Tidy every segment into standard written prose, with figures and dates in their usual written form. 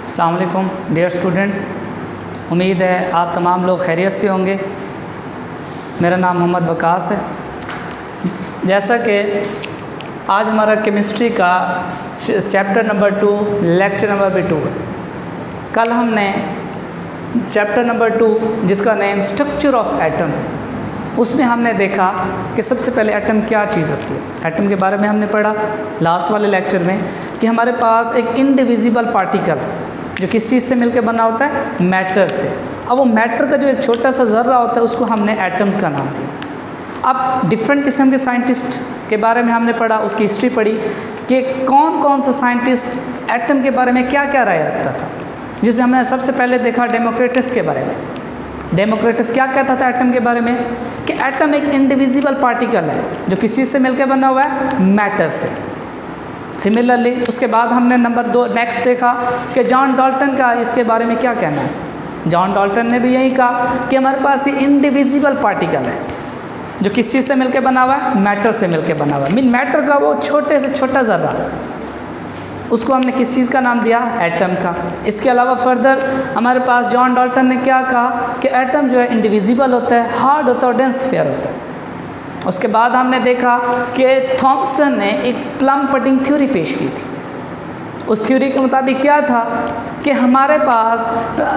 अस्सलाम वालेकुम dear students, उम्मीद है आप तमाम लोग खैरियत से होंगे। मेरा नाम मोहम्मद वकास है। जैसा कि आज हमारा केमिस्ट्री का चैप्टर नंबर 2 लेक्चर नंबर 2 है। कल हमने चैप्टर नंबर 2 जिसका नेम स्ट्रक्चर ऑफ एटम, उसमें हमने देखा कि सबसे पहले एटम क्या चीज़ होती है। एटम के बारे में हमने पढ़ा लास्ट वाले लेक्चर में कि हमारे पास एक इनडिविजिबल पार्टिकल जो किस चीज़ से मिलकर बना होता है, मैटर से। अब वो मैटर का जो एक छोटा सा ज़र्रा होता है उसको हमने एटम्स का नाम दिया। अब डिफरेंट किस्म के साइंटिस्ट के बारे में हमने पढ़ा, उसकी हिस्ट्री पढ़ी कि कौन कौन सा साइंटिस्ट एटम के बारे में क्या क्या राय रखता था, जिसमें हमने सबसे पहले देखा डेमोक्रिटस के बारे में। डेमोक्रिटस क्या कहता था एटम के बारे में कि एटम एक इंडिविजिबल पार्टिकल है जो किस चीज़ से मिलकर बना हुआ है, मैटर से। सिमिलरली उसके बाद हमने नंबर 2 नेक्स्ट देखा कि जॉन डाल्टन का इसके बारे में क्या कहना है। जॉन डाल्टन ने भी यही कहा कि हमारे पास ये इंडिविजिबल पार्टिकल है जो किस चीज़ से मिलकर बना हुआ है, मैटर से मिलकर बना हुआ है। मीन मैटर का वो छोटे से छोटा ज़र्रा, उसको हमने किस चीज़ का नाम दिया, एटम का। इसके अलावा फर्दर हमारे पास जॉन डाल्टन ने क्या कहा कि एटम जो है इंडिविजिबल होता है, हार्ड होता है और डेंस फेयर होता है। उसके बाद हमने देखा कि थॉमसन ने एक प्लम पडिंग थ्योरी पेश की थी। उस थ्योरी के मुताबिक क्या था कि हमारे पास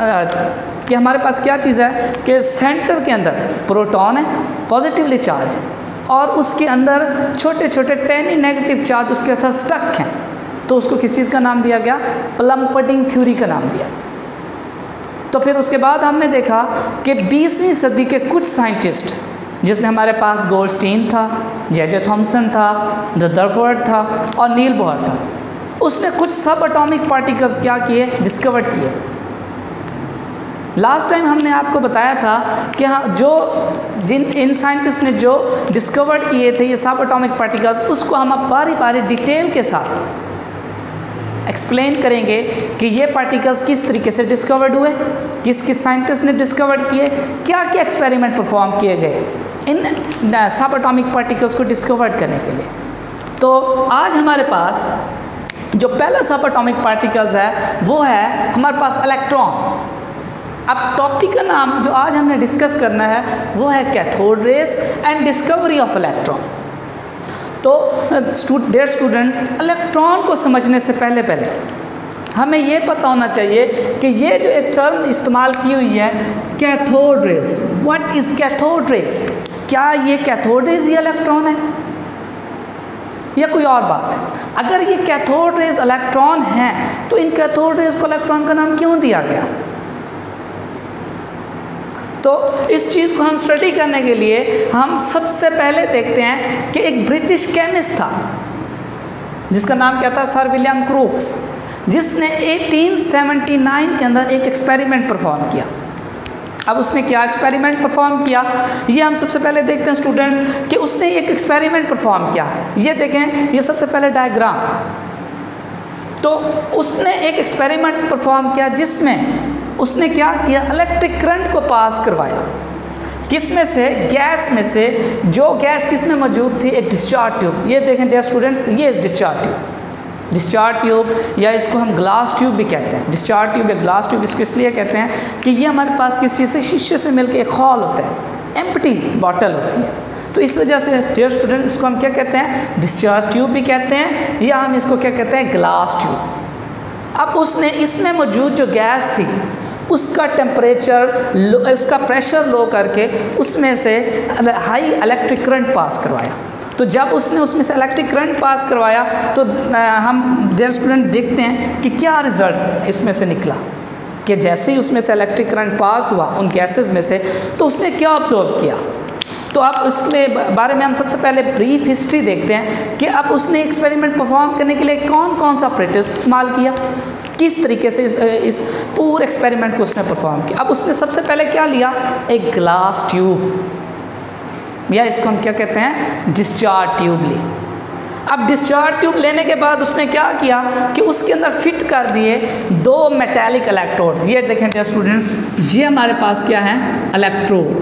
क्या चीज़ है कि सेंटर के अंदर प्रोटॉन है, पॉजिटिवली चार्ज है, और उसके अंदर छोटे छोटे टेनी नेगेटिव चार्ज उसके साथ स्टक हैं। तो उसको किस चीज़ का नाम दिया गया, प्लम पडिंग थ्योरी का नाम दिया। तो फिर उसके बाद हमने देखा कि 20वीं सदी के कुछ साइंटिस्ट, जिसमें हमारे पास गोल्डस्टीन था, जे थॉमसन था, रदरफोर्ड था और नील बोहर था, उसने कुछ सब एटॉमिक पार्टिकल्स क्या किए, डिस्कवर किए। लास्ट टाइम हमने आपको बताया था कि हाँ, इन साइंटिस्ट ने जो डिस्कवर किए थे ये सब एटॉमिक पार्टिकल्स, उसको हम अब बारी बारी डिटेल के साथ एक्सप्लेन करेंगे कि ये पार्टिकल्स किस तरीके से डिस्कवर्ड हुए, किस किस साइंटिस्ट ने डिस्कवर किए, क्या क्या एक्सपेरिमेंट परफॉर्म किए गए इन सब एटॉमिक पार्टिकल्स को डिस्कवर करने के लिए। तो आज हमारे पास जो पहला सब एटॉमिक पार्टिकल्स है वो है हमारे पास इलेक्ट्रॉन। अब टॉपिक का नाम जो आज हमने डिस्कस करना है वो है cathode rays and discovery of electron. तो डियर स्टूडेंट्स, इलेक्ट्रॉन को समझने से पहले हमें ये पता होना चाहिए कि ये जो एक टर्म इस्तेमाल की हुई है cathode rays, what is cathode rays, क्या ये कैथोड रेस ये इलेक्ट्रॉन है या कोई और बात है। अगर ये कैथोड रेस इलेक्ट्रॉन हैं तो इन कैथोड रेस को इलेक्ट्रॉन का नाम क्यों दिया गया। तो इस चीज़ को हम स्टडी करने के लिए हम सबसे पहले देखते हैं कि एक ब्रिटिश केमिस्ट था जिसका नाम क्या था, सर विलियम क्रूक्स, जिसने 1879 के अंदर एक एक्सपेरिमेंट परफॉर्म किया। अब उसने क्या एक्सपेरिमेंट परफॉर्म किया ये हम सबसे पहले देखते हैं स्टूडेंट्स कि उसने एक एक्सपेरिमेंट परफॉर्म किया है। ये देखें, ये सबसे पहले डायग्राम। तो उसने एक एक्सपेरिमेंट परफॉर्म किया जिसमें उसने क्या किया, इलेक्ट्रिक करंट को पास करवाया। किस में से, गैस में से। जो गैस किस में मौजूद थी, एक डिस्चार्ज ट्यूब। ये देखें डियर स्टूडेंट्स, ये डिस्चार्ज ट्यूब या इसको हम ग्लास ट्यूब भी कहते हैं। डिस्चार्ज ट्यूब या ग्लास ट्यूब इसको इसलिए कहते हैं कि ये हमारे पास किस चीज़ से, शीशे से मिलकर एक हॉल होता है, एम्प्टी बॉटल होती है। तो इस वजह से डियर स्टूडेंट इसको हम क्या कहते हैं, डिस्चार्ज ट्यूब भी कहते हैं, या हम इसको क्या कहते हैं, ग्लास ट्यूब। अब उसने इसमें मौजूद जो गैस थी उसका टेम्परेचर, उसका प्रेशर लो करके उसमें से हाई इलेक्ट्रिक करंट पास करवाया। तो जब उसने उसमें से इलेक्ट्रिक करंट पास करवाया तो हम डियर स्टूडेंट देखते हैं कि क्या रिज़ल्ट इसमें से निकला कि जैसे ही उसमें से इलेक्ट्रिक करंट पास हुआ उन गैसेस में से, तो उसने क्या ऑब्जर्व किया। तो अब उसके बारे में हम सबसे पहले ब्रीफ हिस्ट्री देखते हैं कि अब उसने एक्सपेरिमेंट परफॉर्म करने के लिए कौन कौन सा अपरेटस इस्तेमाल किया, किस तरीके से इस पूरे एक्सपेरिमेंट को उसने परफॉर्म किया। अब उसने सबसे पहले क्या लिया, एक ग्लास ट्यूब, या इसको हम क्या कहते हैं, डिस्चार्ज ट्यूब ली। अब डिस्चार्ज ट्यूब लेने के बाद उसने क्या किया कि उसके अंदर फिट कर दिए 2 मेटालिक इलेक्ट्रोड्स। ये देखें डियर स्टूडेंट्स, ये हमारे पास क्या है, इलेक्ट्रोड।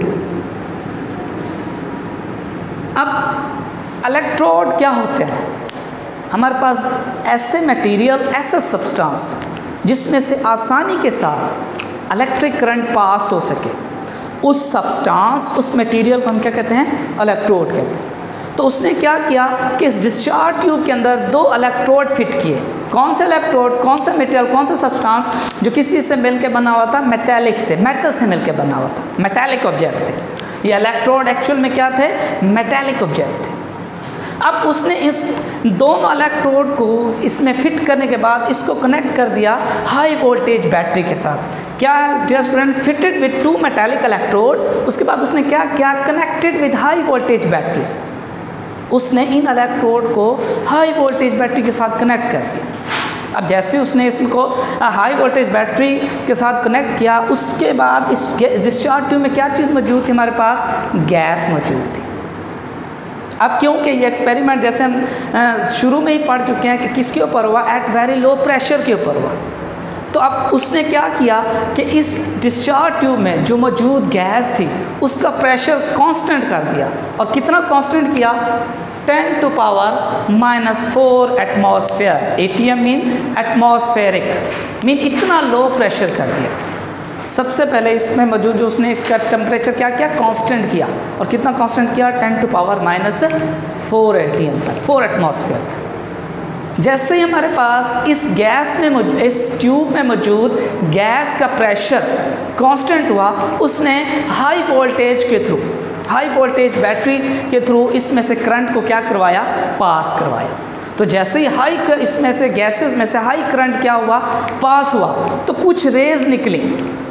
अब इलेक्ट्रोड क्या होते हैं, हमारे पास ऐसे मटेरियल, ऐसे सब्सटेंस जिसमें से आसानी के साथ इलेक्ट्रिक करंट पास हो सके, उस सब्सटेंस, उस मटेरियल को हम क्या कहते हैं? इलेक्ट्रोड कहते हैं। तो उसने क्या किया कि इस डिस्चार्ज ट्यूब के अंदर 2 इलेक्ट्रोड फिट किए। कौन से इलेक्ट्रोड, कौन सा मटेरियल, कौन सा सब्सटेंस? जो किसी से मिलकर बना हुआ था, मेटालिक से, मेटल से मिलकर बना हुआ था, मेटालिक ऑब्जेक्ट थे। ये इलेक्ट्रोड एक्चुअल में क्या थे? मेटालिक ऑब्जेक्ट थे। अब उसने इस दोनों इलेक्ट्रोड को इसमें फिट करने के बाद इसको कनेक्ट कर दिया हाई वोल्टेज बैटरी के साथ। क्या है dear student? Fitted with 2 metallic electrode. उसके बाद उसने क्या किया? Connected with high voltage battery. उसने इन इलेक्ट्रोड को हाई वोल्टेज बैटरी के साथ कनेक्ट कर दिया। अब जैसे उसने इसको हाई वोल्टेज बैटरी के साथ कनेक्ट किया, उसके बाद इस डिस्चार्ज ट्यूब में क्या चीज़ मौजूद थी? हमारे पास गैस मौजूद थी। अब क्योंकि ये एक्सपेरिमेंट जैसे हम शुरू में ही पढ़ चुके हैं कि किसके ऊपर हुआ? एट वेरी लो प्रेशर के ऊपर हुआ। तो अब उसने क्या किया कि इस डिस्चार्ज ट्यूब में जो मौजूद गैस थी उसका प्रेशर कांस्टेंट कर दिया। और कितना कांस्टेंट किया? 10 to power -4 atmosphere. ATM mean atmospheric, mean इतना लो प्रेशर कर दिया। सबसे पहले इसमें मौजूद जो उसने इसका टेम्परेचर क्या किया? कांस्टेंट किया। और कितना कांस्टेंट किया? 10 to power -4 ATM तक, 4 एटमॉस्फेयर तक। जैसे ही हमारे पास इस गैस में इस ट्यूब में मौजूद गैस का प्रेशर कांस्टेंट हुआ, उसने हाई वोल्टेज के थ्रू, हाई वोल्टेज बैटरी के थ्रू इसमें से करंट को क्या करवाया? पास करवाया। तो जैसे ही इसमें से गैसेस में से हाई करंट क्या हुआ? पास हुआ। तो कुछ रेज निकली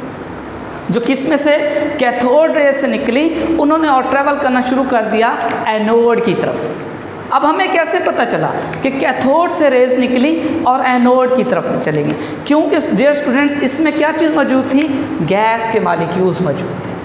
जो किस में से? कैथोड रे से निकली। उन्होंने और ट्रैवल करना शुरू कर दिया एनोड की तरफ। अब हमें कैसे पता चला कि कैथोड से रेज निकली और एनोड की तरफ चलेगी? क्योंकि डियर स्टूडेंट्स इसमें क्या चीज़ मौजूद थी? गैस के मॉलिक्यूल्स मौजूद थे।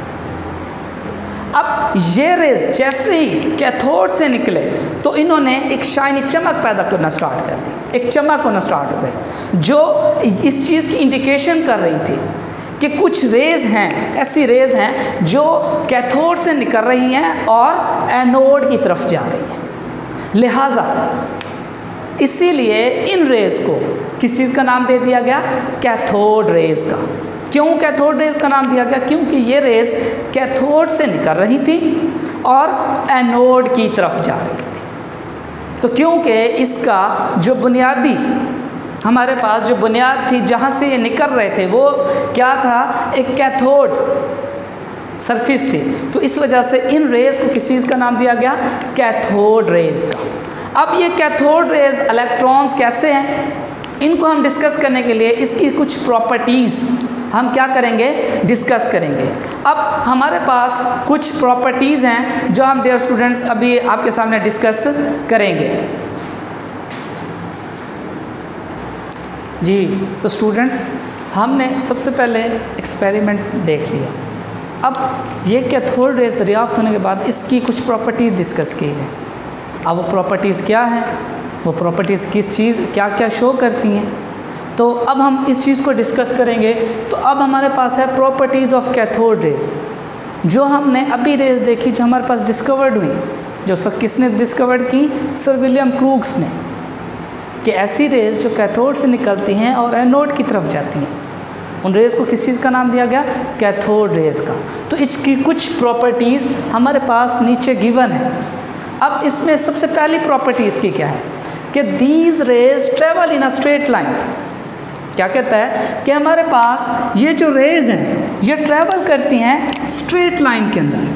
अब ये रेज जैसे ही कैथोड से निकले तो इन्होंने एक शाइनी चमक पैदा करना स्टार्ट कर दी, एक चमक होना स्टार्ट हो गई, जो इस चीज़ की इंडिकेशन कर रही थी कि कुछ रेज हैं, ऐसी रेज हैं जो कैथोड से निकल रही हैं और एनोड की तरफ जा रही हैं। लिहाजा इसीलिए इन रेज को किस चीज़ का नाम दे दिया गया? कैथोड रेज का। क्यों कैथोड रेज का नाम दिया गया? क्योंकि ये रेज कैथोड से निकल रही थी और एनोड की तरफ जा रही थी। तो क्योंकि इसका जो बुनियादी हमारे पास जो बुनियाद थी जहाँ से ये निकल रहे थे वो क्या था? एक कैथोड सरफेस थी। तो इस वजह से इन रेज को किस चीज़ का नाम दिया गया? कैथोड रेज का। अब ये कैथोड रेज इलेक्ट्रॉन्स कैसे हैं, इनको हम डिस्कस करने के लिए इसकी कुछ प्रॉपर्टीज़ हम क्या करेंगे? डिस्कस करेंगे। अब हमारे पास कुछ प्रॉपर्टीज़ हैं जो हम डियर स्टूडेंट्स अभी आपके सामने डिस्कस करेंगे। जी तो स्टूडेंट्स, हमने सबसे पहले एक्सपेरिमेंट देख लिया। अब ये कैथोड रेज दरियाफ्त होने के बाद इसकी कुछ प्रॉपर्टीज़ डिस्कस की हैं। अब वो प्रॉपर्टीज़ क्या हैं, वो प्रॉपर्टीज़ किस चीज़ क्या क्या शो करती हैं, तो अब हम इस चीज़ को डिस्कस करेंगे। तो अब हमारे पास है प्रॉपर्टीज़ ऑफ कैथोड रेज, जो हमने अभी रेज देखी जो हमारे पास डिस्कवर्ड हुई, जो सब किसने डिस्कवर्ड की? सर विलियम क्रूक्स ने, कि ऐसी रेज जो कैथोड से निकलती हैं और एनोड की तरफ जाती हैं, उन रेज को किस चीज़ का नाम दिया गया? कैथोड रेज का। तो इसकी कुछ प्रॉपर्टीज़ हमारे पास नीचे गिवन है। अब इसमें सबसे पहली प्रॉपर्टीज़ की क्या है कि these rays travel in a straight line. क्या कहता है कि हमारे पास ये जो रेज हैं ये ट्रेवल करती हैं स्ट्रेट लाइन के अंदर।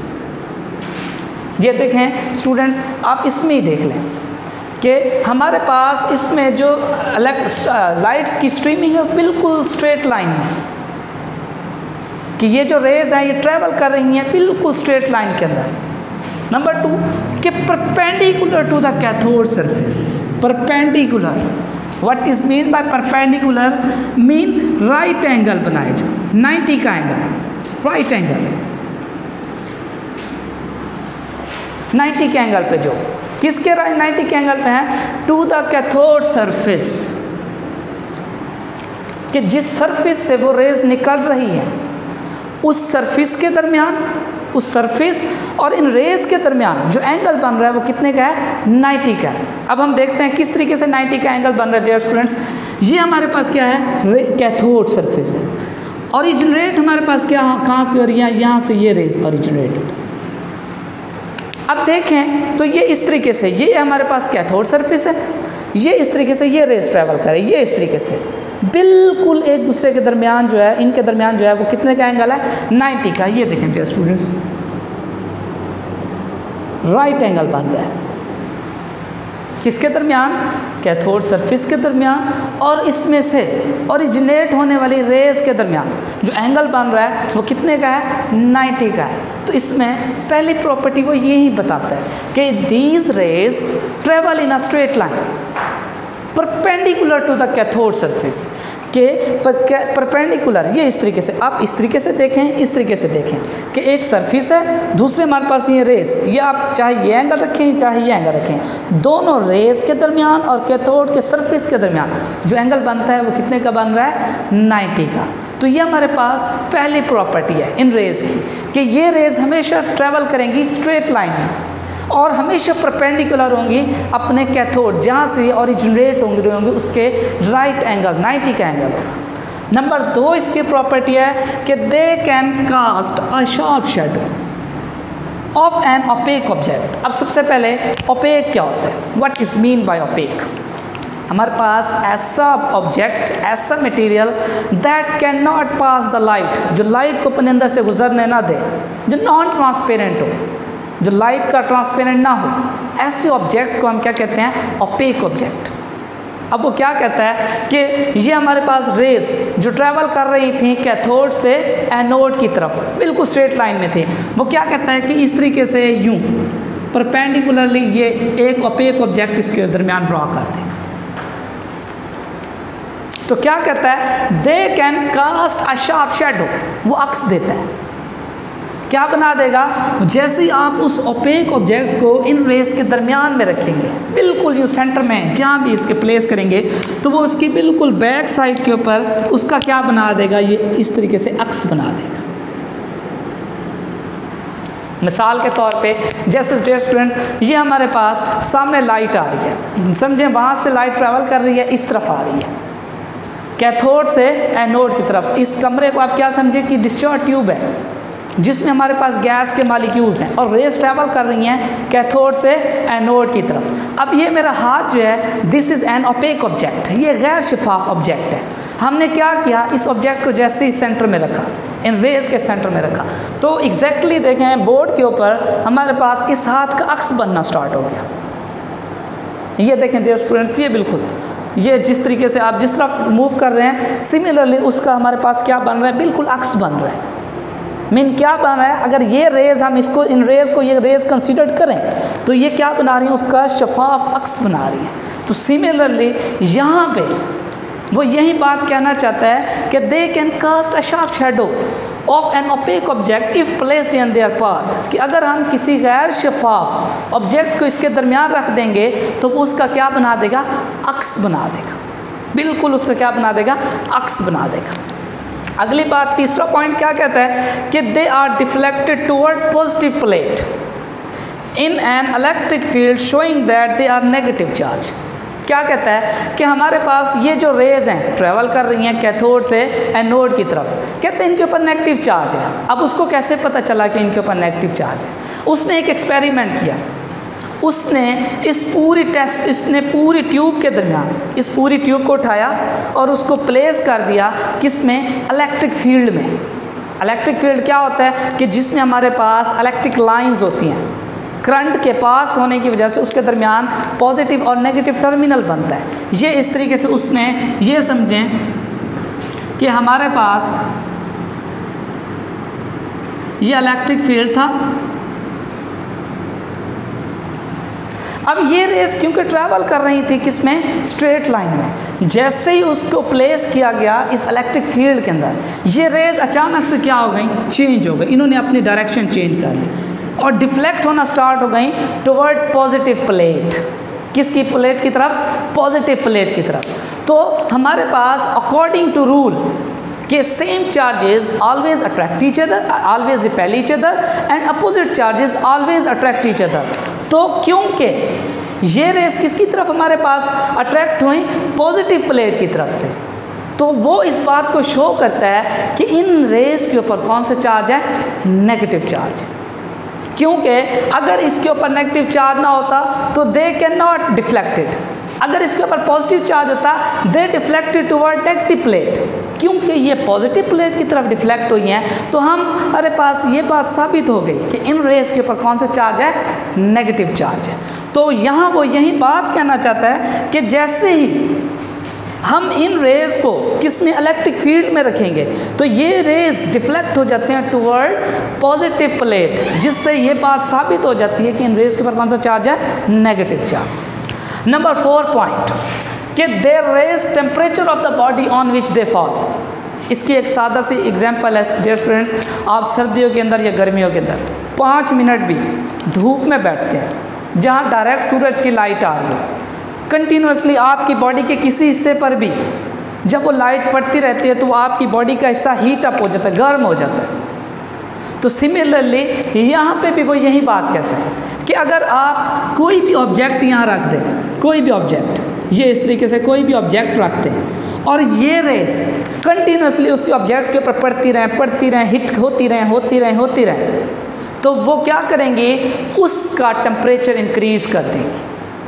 ये देखें स्टूडेंट्स, आप इसमें ही देख लें कि हमारे पास इसमें जो लाइट्स की स्ट्रीमिंग है बिल्कुल स्ट्रेट लाइन है, कि ये जो रेज हैं ये ट्रेवल कर रही हैं बिल्कुल स्ट्रेट लाइन के अंदर। नंबर 2 कि perpendicular to the cathode surface. Perpendicular, what is mean by perpendicular? Mean right angle बनाए, जो 90 का एंगल, राइट एंगल 90 के एंगल पे, जो किसके 90 के एंगल पे है? टू द कैथोड सरफेस, कि जिस सरफेस से वो रेज निकल रही है उस सरफेस के दरमियान उस सरफेस और इन रेज के दरमियान जो एंगल बन रहा है वो कितने का है, 90 का है। अब हम देखते हैं किस तरीके से 90 का एंगल बन रहा है डियर स्टूडेंट्स। ये हमारे पास क्या है, कैथोड सरफेस है। ओरिजिनेट हमारे पास क्या, कहाँ से, और यहाँ से ये रेज ओरिजिनेट। अब देखें तो ये इस तरीके से, ये हमारे पास कैथोड सरफेस है, ये इस तरीके से ये रेज ट्रैवल करे, ये इस तरीके से बिल्कुल एक दूसरे के दरमियान जो है, इनके दरमियान जो है वो कितने का एंगल है, 90 का। ये देखें डियर स्टूडेंट्स, राइट एंगल बन रहा है किसके दरमियान, कैथोड सरफेस के दरमियान और इसमें से ओरिजिनेट होने वाली रेज के दरमियान जो एंगल बन रहा है वो कितने का है, 90 का है। तो इसमें पहली प्रॉपर्टी वो यही बताता है कि these rays travel in a straight line perpendicular to the cathode surface, के परपेंडिकुलर, ये इस तरीके से, आप इस तरीके से देखें, इस तरीके से देखें कि एक सरफेस है, दूसरे हमारे पास ये रेस, ये आप चाहे ये एंगल रखें चाहे ये एंगल रखें, दोनों रेस के दरमियान और कैथोड के सरफेस के दरमियान जो एंगल बनता है वो कितने का बन रहा है, 90 का। तो ये हमारे पास पहली प्रॉपर्टी है इन रेज की कि ये रेज हमेशा ट्रैवल करेंगी स्ट्रेट लाइन में और हमेशा परपेंडिकुलर होंगी अपने कैथोड, जहाँ से ओरिजिनेट होंगे उसके राइट एंगल, 90 का एंगल होगा। नंबर 2 इसकी प्रॉपर्टी है कि they can cast a sharp shadow of an opaque object. अब सबसे पहले ओपेक क्या होता है, what is mean by opaque. हमारे पास ऐसा ऑब्जेक्ट, ऐसा material that can not pass the light, जो लाइट को अपने अंदर से गुजरने ना दे, जो नॉन ट्रांसपेरेंट हो, जो लाइट का ट्रांसपेरेंट ना हो, ऐसे ऑब्जेक्ट को हम क्या कहते हैं, ओपेक ऑब्जेक्ट। अब वो क्या कहता है कि ये हमारे पास रेज जो ट्रैवल कर रही थी कैथोड से एनोड की तरफ, बिल्कुल स्ट्रेट लाइन में थी, वो क्या कहता है कि इस तरीके से यूं परपेंडिकुलरली ये एक ओपेक ऑब्जेक्ट इसके दरमियान ड्रॉ कर दे। तो क्या कहता है, they can cast a sharp shadow, वो अक्स देता है, क्या बना देगा, जैसे आप उस ओपेक ऑब्जेक्ट को इन रेस के दरमियान में रखेंगे, बिल्कुल यू सेंटर में जहाँ भी इसके प्लेस करेंगे, तो वो उसकी बिल्कुल बैक साइड के ऊपर उसका क्या बना देगा, ये इस तरीके से अक्स बना देगा। मिसाल के तौर पे जैसे डियर स्टूडेंट्स, ये हमारे पास सामने लाइट आ रही है, समझें वहाँ से लाइट ट्रैवल कर रही है, इस तरफ आ रही है कैथोड से एनोड की तरफ। इस कमरे को आप क्या समझें कि डिस्चार्ज ट्यूब है जिसमें हमारे पास गैस के मॉलिक्यूल्स हैं और रेस ट्रैवल कर रही हैं कैथोड से एनोड की तरफ। अब ये मेरा हाथ जो है, this is an opaque object, ये गैर शिफाफ ऑब्जेक्ट है। हमने क्या किया, इस ऑब्जेक्ट को जैसे ही सेंटर में रखा, इन रेस के सेंटर में रखा, तो एग्जैक्टली देखें बोर्ड के ऊपर हमारे पास इस हाथ का अक्स बनना स्टार्ट हो गया। ये देखें डियर स्टूडेंट्स, ये बिल्कुल ये जिस तरीके से आप जिस तरफ मूव कर रहे हैं, सिमिलरली उसका हमारे पास क्या बन रहा है, बिल्कुल अक्स बन रहा है। मीन क्या बन रहा है, अगर ये रेज हम इसको, इन रेज को ये रेज कंसीडर करें तो ये क्या बना रही है, उसका शफाफ अक्स बना रही है। तो सिमिलरली यहाँ पे वो यही बात कहना चाहता है कि they can cast a sharp shadow of an opaque object if placed in their path, कि अगर हम किसी गैर शफाफ ऑब्जेक्ट को इसके दरमियान रख देंगे तो वो उसका क्या बना देगा, अक्स बना देगा, बिल्कुल उसका क्या बना देगा, अक्स बना देगा। अगली बात, तीसरा पॉइंट क्या कहता है कि they are deflected toward positive plate in an electric field showing that they are negative charge. क्या कहता है कि हमारे पास ये जो रेज हैं ट्रैवल कर रही हैं कैथोड से एनोड की तरफ, कहते हैं इनके ऊपर नेगेटिव चार्ज है। अब उसको कैसे पता चला कि इनके ऊपर नेगेटिव चार्ज है, उसने एक एक्सपेरिमेंट किया, उसने इसने पूरी ट्यूब के दरमियान इस पूरी ट्यूब को उठाया और उसको प्लेस कर दिया किसमें, इलेक्ट्रिक फील्ड में। इलेक्ट्रिक फील्ड क्या होता है कि जिसमें हमारे पास इलेक्ट्रिक लाइंस होती हैं, करंट के पास होने की वजह से उसके दरमियान पॉजिटिव और नेगेटिव टर्मिनल बनता है। ये इस तरीके से उसने ये समझें कि हमारे पास ये इलेक्ट्रिक फील्ड था। अब ये रेस क्योंकि ट्रैवल कर रही थी किसमें, स्ट्रेट लाइन में, जैसे ही उसको प्लेस किया गया इस इलेक्ट्रिक फील्ड के अंदर, ये रेज अचानक से क्या हो गई, चेंज हो गई, इन्होंने अपनी डायरेक्शन चेंज कर ली और डिफ्लेक्ट होना स्टार्ट हो गई टुवर्ड पॉजिटिव प्लेट। किसकी प्लेट की तरफ, पॉजिटिव प्लेट की तरफ। तो हमारे पास अकॉर्डिंग टू रूल कि same charges always attract each other, always repel each other and opposite charges always attract each other. तो क्योंकि ये रेस किसकी तरफ हमारे पास अट्रैक्ट हुई, पॉजिटिव प्लेट की तरफ से, तो वो इस बात को शो करता है कि इन रेस के ऊपर कौन सा चार्ज है, नेगेटिव चार्ज। क्योंकि अगर इसके ऊपर नेगेटिव चार्ज ना होता तो दे कैन नॉट डिफ्लेक्टेड, अगर इसके ऊपर पॉजिटिव चार्ज होता they deflected toward negative plate. क्योंकि ये पॉजिटिव प्लेट की तरफ डिफ्लेक्ट हुई हैं तो हमारे पास ये बात साबित हो गई कि इन रेस के ऊपर कौन सा चार्ज है, नेगेटिव चार्ज है। तो यहाँ वो यही बात कहना चाहता है कि जैसे ही हम इन रेज को किस में, इलेक्ट्रिक फील्ड में रखेंगे तो ये रेज डिफ्लेक्ट हो जाते हैं टुवर्ड पॉजिटिव प्लेट, जिससे ये बात साबित हो जाती है कि इन रेज के ऊपर कौन सा चार्ज है, नेगेटिव चार्ज। नंबर 4 पॉइंट कि they raise temperature of the body on which they fall. इसकी एक सादा सी एग्जांपल है डियर स्टूडेंट्स, आप सर्दियों के अंदर या गर्मियों के अंदर 5 मिनट भी धूप में बैठते हैं जहाँ डायरेक्ट सूरज की लाइट आ रही है, कंटिन्यूसली आपकी बॉडी के किसी हिस्से पर भी जब वो लाइट पड़ती रहती है तो वो आपकी बॉडी का हिस्सा हीट अप हो जाता है, गर्म हो जाता है। तो सिमिलरली यहाँ पे भी वो यही बात कहता है कि अगर आप कोई भी ऑब्जेक्ट यहाँ रख दें, कोई भी ऑब्जेक्ट, ये इस तरीके से कोई भी ऑब्जेक्ट रखते हैं और ये रेस कंटिन्यूसली उस ऑब्जेक्ट के ऊपर पड़ती रहें, हिट होती रहें, तो वो क्या करेंगे, उसका टेम्परेचर इंक्रीज कर देंगे।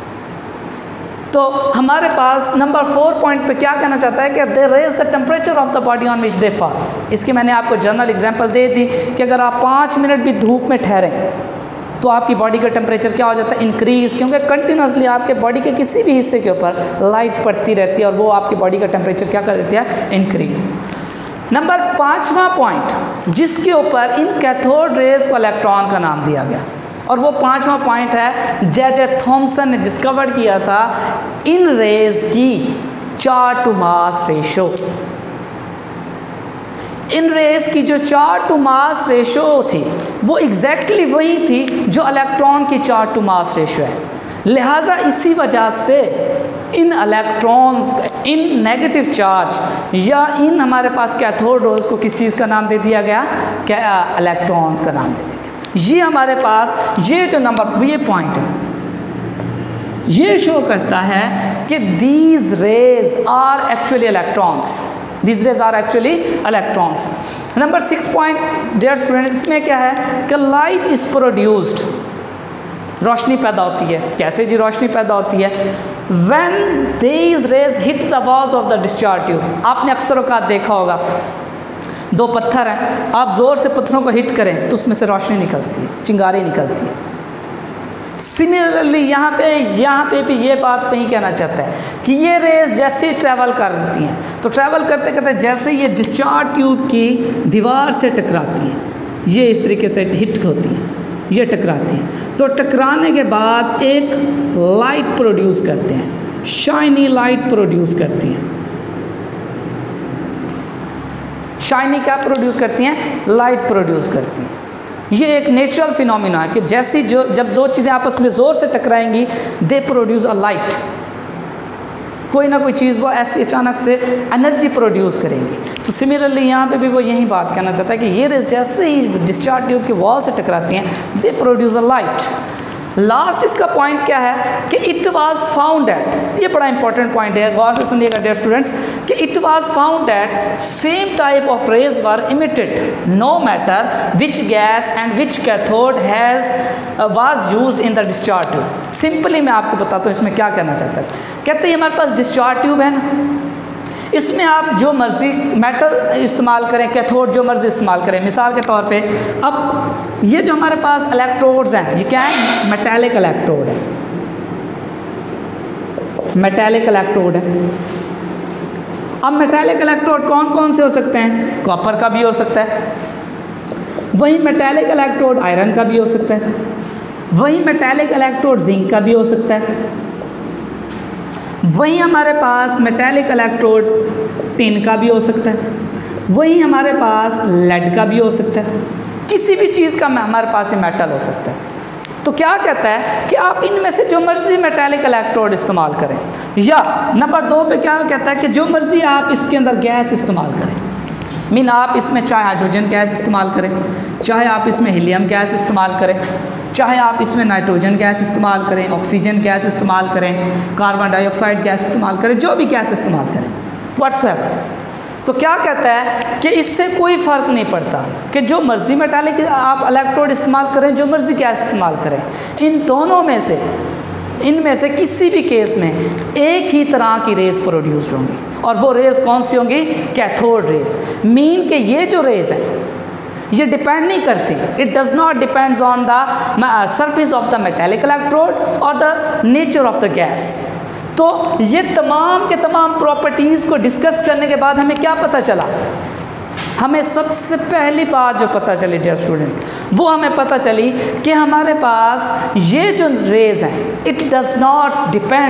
तो हमारे पास नंबर 4 पॉइंट पे क्या कहना चाहता है कि they raise the temperature of the body on which they fall. इसकी मैंने आपको जनरल एग्जांपल दे दी कि अगर आप 5 मिनट भी धूप में ठहरें तो आपकी बॉडी का टेम्परेचर क्या हो जाता है, इंक्रीज, क्योंकि कंटिन्यूसली आपके बॉडी के किसी भी हिस्से के ऊपर लाइट पड़ती रहती है और वो आपकी बॉडी का टेम्परेचर क्या कर देती है, इंक्रीज। नंबर 5वां पॉइंट जिसके ऊपर इन कैथोड रेज को इलेक्ट्रॉन का नाम दिया गया, और वो 5वां पॉइंट है जे थॉमसन ने डिस्कवर किया था इन रेज की चार्ज टू मास रेशो। इन रेज की जो चार्ज टू मास रेशो थी वो एग्जैक्टली वही थी जो इलेक्ट्रॉन की चार्ज टू मास रेशो है। लिहाजा इसी वजह से इन इलेक्ट्रॉन्स, इन नेगेटिव चार्ज या इन हमारे पास कैथोड रेज को किस चीज़ का नाम दे दिया गया, क्या इलेक्ट्रॉन्स का नाम दे दिया गया। ये हमारे पास ये जो नंबर, ये पॉइंट है, ये शो करता है कि these rays are actually electrons, these rays are actually electrons. Number 6 point dear students, इसमें क्या है कि लाइट इज प्रोड्यूस्ड, रोशनी पैदा होती है। कैसे जी रोशनी पैदा होती है, when these rays hit the walls of the discharge tube. आपने अक्सर औकात देखा होगा 2 पत्थर हैं, आप ज़ोर से पत्थरों को हिट करें तो उसमें से रोशनी निकलती है, चिंगारी निकलती है। सिमिलरली यहाँ पे भी ये बात वही कहना चाहता है कि ये रेज जैसे ट्रैवल करती हैं तो ट्रैवल करते करते जैसे ये डिस्चार्ज ट्यूब की दीवार से टकराती हैं, ये इस तरीके से हिट होती हैं, ये टकराती हैं, तो टकराने के बाद एक लाइट प्रोड्यूस करते हैं, शाइनी लाइट प्रोड्यूस करती हैं। शाइनी क्या प्रोड्यूस करती हैं, लाइट प्रोड्यूस करती हैं। ये एक नेचुरल फिनोमिना है कि जैसी जब 2 चीज़ें आपस में ज़ोर से टकराएंगी दे प्रोड्यूस अ लाइट, कोई ना कोई चीज़ वो ऐसी अचानक से एनर्जी प्रोड्यूस करेंगी। तो सिमिलरली यहाँ पे भी वो यही बात कहना चाहता है कि ये रेज जैसे ही डिस्चार्ज ट्यूब की वॉल से टकराती हैं they produce a light. Last इसका पॉइंट क्या है कि इट वाज फाउंड एट, ये बड़ा इंपॉर्टेंट पॉइंट है, गौर से सुनिएगा डियर स्टूडेंट्स, कि it was found at same type of rays were emitted no matter which gas and which cathode has was used in the discharge tube. Simply मैं आपको बताता हूँ इसमें क्या कहना चाहता है। कहते हैं हमारे पास डिस्चार्ज ट्यूब है ना, इसमें आप जो मर्ज़ी मेटल इस्तेमाल करें, कैथोड जो मर्ज़ी इस्तेमाल करें। मिसाल के तौर पे अब ये जो हमारे पास इलेक्ट्रोड्स हैं ये क्या है, मेटालिक इलेक्ट्रोड है, मेटालिक इलेक्ट्रोड है। अब मेटालिक इलेक्ट्रोड कौन कौन से हो सकते हैं, कॉपर का भी हो सकता है, वही मेटालिक इलेक्ट्रोड आयरन का भी हो सकता है, वही मेटालिक इलेक्ट्रोड जिंक का भी हो सकता है, वही हमारे पास मेटालिक इलेक्ट्रोड टिन का भी हो सकता है, वही हमारे पास लेड का भी हो सकता है, किसी भी चीज़ का हमारे पास ये मेटल हो सकता है। तो क्या कहता है कि आप इनमें से जो मर्ज़ी मेटालिक इलेक्ट्रोड इस्तेमाल करें, या नंबर 2 पे क्या कहता है कि जो मर्ज़ी आप इसके अंदर गैस इस्तेमाल करें, मीन आप इसमें चाहे हाइड्रोजन गैस इस्तेमाल करें, चाहे आप इसमें हीलियम गैस इस्तेमाल करें, चाहे आप इसमें नाइट्रोजन गैस इस्तेमाल करें, ऑक्सीजन गैस इस्तेमाल करें, कार्बन डाइऑक्साइड गैस इस्तेमाल करें, जो भी गैस इस्तेमाल करें व्हाट्सएवर, तो क्या कहता है कि इससे कोई फ़र्क नहीं पड़ता कि जो मर्ज़ी मेटालिक आप इलेक्ट्रोड इस्तेमाल करें, जो मर्ज़ी गैस इस्तेमाल करें, इन दोनों में से, इनमें से किसी भी केस में एक ही तरह की रेस प्रोड्यूस होंगी, और वो रेस कौन सी होंगी? Cathode race. मीन के ये जो रेस है ये डिपेंड नहीं करती, it does not depends on the surface of the metallic electrode और the nature of the gas. तो ये तमाम के तमाम प्रॉपर्टीज़ को डिस्कस करने के बाद हमें क्या पता चला? हमें सबसे पहली बात जो पता चली डियर स्टूडेंट, वो हमें पता चली कि हमारे पास ये जो रेज हैं it does not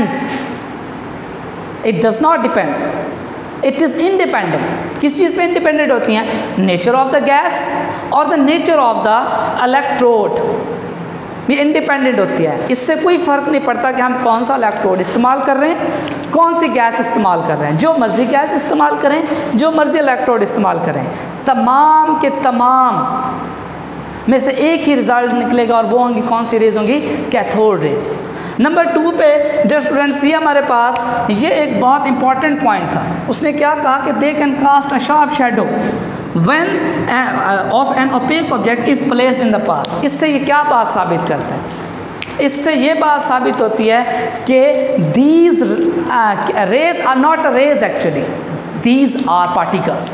depends, it is independent. किस चीज़ पे इंडिपेंडेंट होती हैं? नेचर ऑफ द गैस और the nature of the electrode भी इंडिपेंडेंट होती है। इससे कोई फ़र्क नहीं पड़ता कि हम कौन सा इलेक्ट्रोड इस्तेमाल कर रहे हैं, कौन सी गैस इस्तेमाल कर रहे हैं, जो मर्ज़ी गैस इस्तेमाल करें, जो मर्ज़ी इलेक्ट्रोड इस्तेमाल करें, तमाम के तमाम में से एक ही रिज़ल्ट निकलेगा, और वो होंगी कौन सी रेज होंगी? Cathode rays. नंबर 2 पे डियर स्टूडेंट्स, ये हमारे पास ये एक बहुत इंपॉर्टेंट पॉइंट था। उसने क्या कहा कि they can cast a sharp shadow when of an opaque object if placed in the path। इससे ये क्या बात साबित करता है? इससे ये बात साबित होती है कि these rays are not rays actually, these are particles।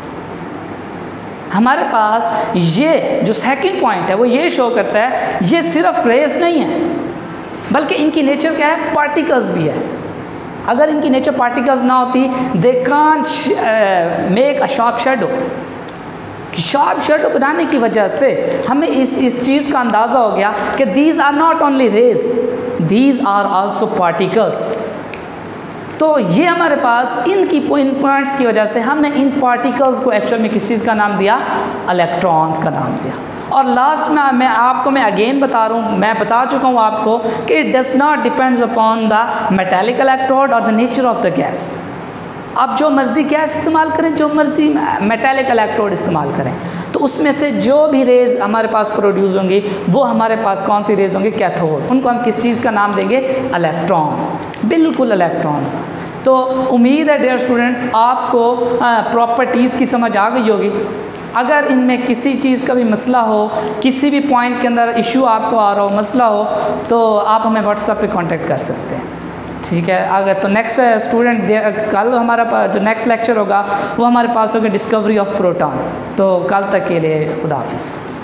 हमारे पास ये जो सेकंड पॉइंट है वो ये शो करता है ये सिर्फ रेस नहीं है, बल्कि इनकी नेचर क्या है? पार्टिकल्स भी है। अगर इनकी नेचर पार्टिकल्स ना होती, they can't make a sharp shadow. Sharp shadow बनाने की वजह से हमें इस चीज़ का अंदाज़ा हो गया कि these are not only rays, these are also particles. तो ये हमारे पास इन पॉइंट्स की वजह से हमने इन पार्टिकल्स को एक्चुअल में किस चीज़ का नाम दिया? इलेक्ट्रॉन्स का नाम दिया। और लास्ट में मैं अगेन बता रहा हूँ, मैं बता चुका हूँ आपको कि it does not depends upon the metallic electrode और the nature of the gas. आप जो मर्ज़ी गैस इस्तेमाल करें, जो मर्ज़ी मेटालिक इलेक्ट्रोड इस्तेमाल करें, तो उसमें से जो भी रेज हमारे पास प्रोड्यूस होंगी वो हमारे पास कौन सी रेज होंगी? कैथोड। उनको हम किस चीज़ का नाम देंगे? इलेक्ट्रॉन, बिल्कुल इलेक्ट्रॉन। तो उम्मीद है डियर स्टूडेंट्स आपको प्रॉपर्टीज़ की समझ आ गई होगी। अगर इनमें किसी चीज़ का भी मसला हो, किसी भी पॉइंट के अंदर इशू आपको आ रहा हो, मसला हो, तो आप हमें व्हाट्सएप पे कांटेक्ट कर सकते हैं, ठीक है। अगर तो नेक्स्ट स्टूडेंट कल हमारा जो नेक्स्ट लेक्चर होगा वो हमारे पास होगा डिस्कवरी ऑफ प्रोटॉन। तो कल तक के लिए खुदा हाफिज़।